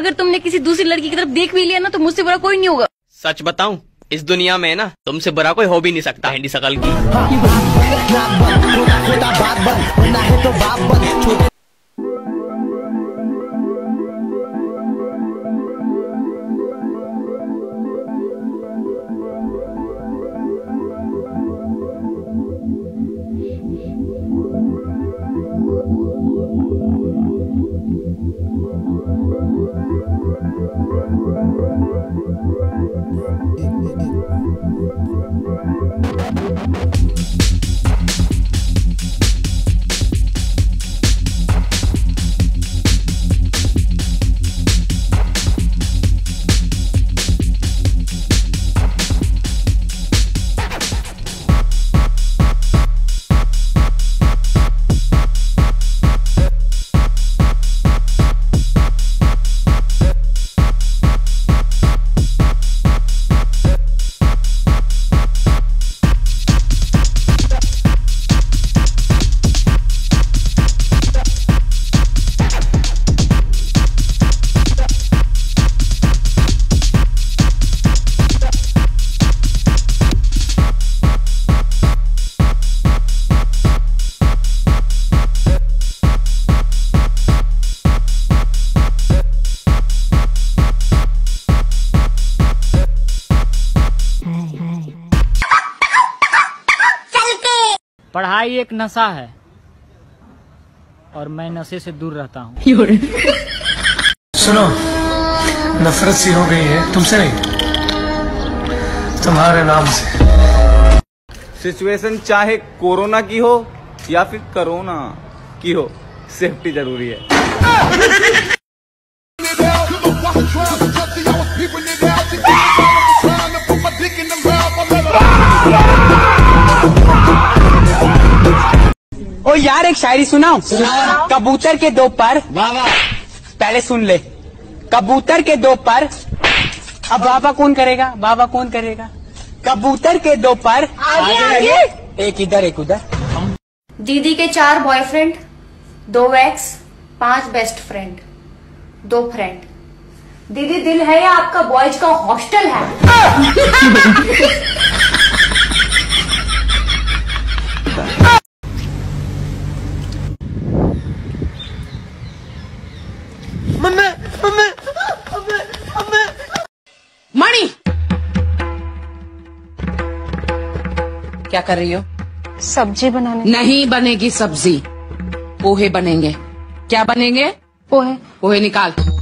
अगर तुमने किसी दूसरी लड़की की तरफ देख भी लिया ना तो मुझसे बुरा कोई नहीं होगा। सच बताऊं, इस दुनिया में ना तुमसे बुरा कोई हो भी नहीं सकता। हैंडी शकल की। पढ़ाई एक नशा है और मैं नशे से दूर रहता हूँ। सुनो, नफरत सी हो गई है तुमसे नहीं, तुम्हारे नाम से। सिचुएशन चाहे कोरोना की हो या फिर कोरोना की हो, सेफ्टी जरूरी है। ओ यार, एक शायरी सुनाओ। कबूतर के दो पर, पहले सुन ले। कबूतर के दो पर, अब बाबा कौन करेगा? बाबा कौन करेगा? कबूतर के दो पर, आगे। एक इधर एक उधर। दीदी के 4 boyfriend, 2 ex, 5 best friend, 2 friend. दीदी दिल है या आपका बॉयज का हॉस्टल है? मणि, क्या कर रही हो? सब्जी बनाने। नहीं बनेगी सब्जी, पोहे बनेंगे। क्या बनेंगे? पोहे। पोहे निकाल।